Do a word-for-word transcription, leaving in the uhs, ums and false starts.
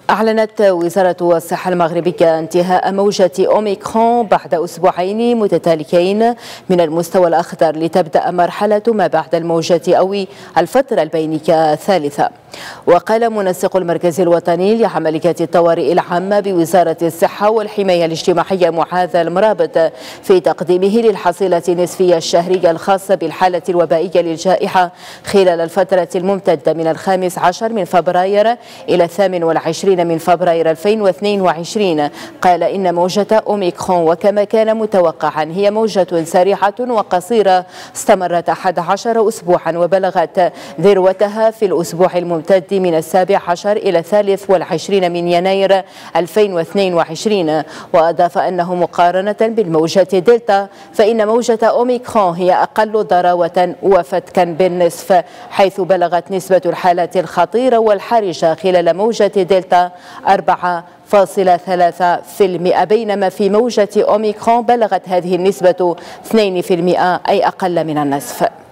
أعلنت وزارة الصحة المغربية انتهاء موجة أوميكرون بعد أسبوعين متتاليين من المستوى الأخضر لتبدأ مرحلة ما بعد الموجة أو الفترة البينية الثالثة. وقال منسق المركز الوطني لعمليات الطوارئ العامة بوزارة الصحة والحماية الاجتماعية معاذ المرابط في تقديمه للحصيلة النصفية الشهرية الخاصة بالحالة الوبائية للجائحة خلال الفترة الممتدة من الخامس عشر من فبراير إلى الثامن والعشرين من فبراير ألفين واثنين وعشرين، قال إن موجة أوميكرون وكما كان متوقعا هي موجة سريعة وقصيرة استمرت أحد عشر أسبوعا وبلغت ذروتها في الأسبوع الممتد من السابع عشر إلى الثالث والعشرين من يناير ألفين واثنين وعشرين. وأضاف أنه مقارنة بالموجة دلتا فإن موجة أوميكرون هي أقل ضراوة وفتكا بالنصف، حيث بلغت نسبة الحالات الخطيرة والحرجة خلال موجة دلتا أربعة فاصلة ثلاثة بالمئة، بينما في موجة أوميكرون بلغت هذه النسبة اثنين بالمئة أي أقل من النصف.